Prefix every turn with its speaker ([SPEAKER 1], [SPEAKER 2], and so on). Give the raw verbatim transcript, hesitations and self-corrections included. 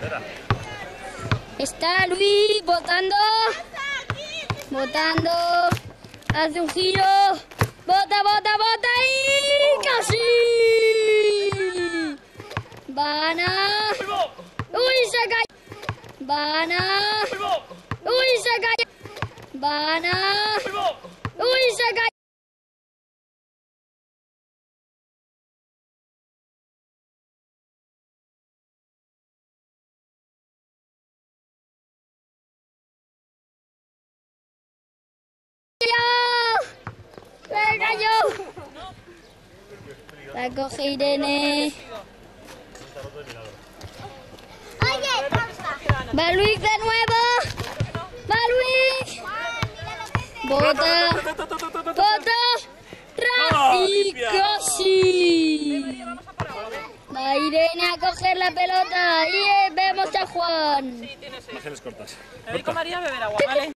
[SPEAKER 1] Está Luis votando. Votando. Hace un giro. Bota, bota, bota y casi. Van a... ¡Uy, se cayó! Van a... ¡Uy, se cayó! Van a... ¡Uy, se cayó! ¡Se cayó! La coge Irene. Va Luis de nuevo. Va Luis. Bota. Bota. Y casi. Va Irene a coger la pelota. Y vemos a Juan.
[SPEAKER 2] Ángeles cortas.
[SPEAKER 3] Me voy con María a beber agua, ¿vale?